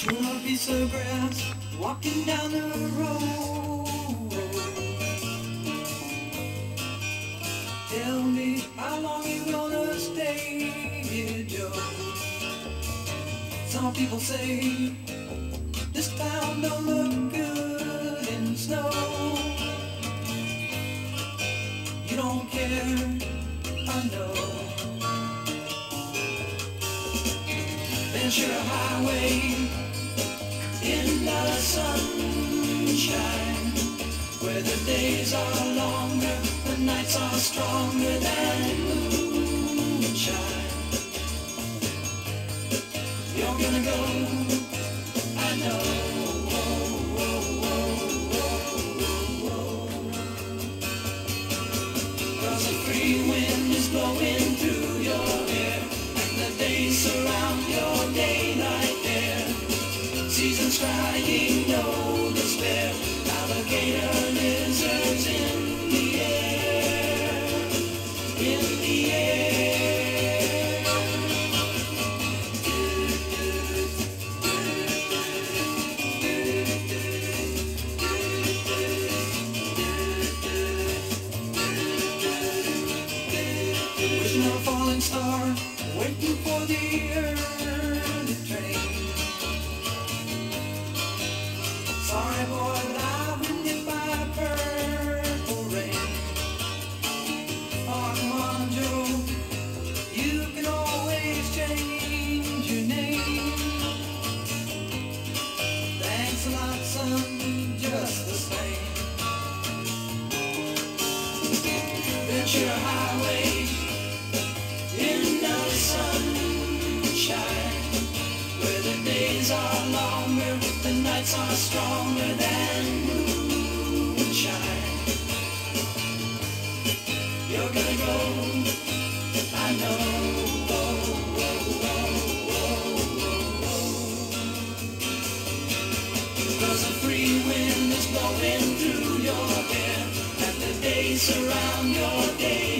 Chewing on a piece of grass, walking down the road. Tell me how long you gonna stay here, Joe. Some people say this town don't look good in snow. You don't care, I know. Ventura Highway in the sunshine, where the days are longer, the nights are stronger than moonshine. You're gonna go, I know. Cause the free wind is blowing through your hair, and the days surround your daylight there. Seasons crying, no despair. Alligator lizards in the air, in the air. Wishing on a falling star, waiting for the early train. Sorry boy, but I've been hit by purple rain. Oh, come on, Joe, you can always change your name. Thanks a lot, son, just the same. Ventura Highway in the sunshine, where the days are longer, the nights are stronger than moonshine. You're gonna go, I know. Cause the free wind is blowing through your hair, and the days surround your day.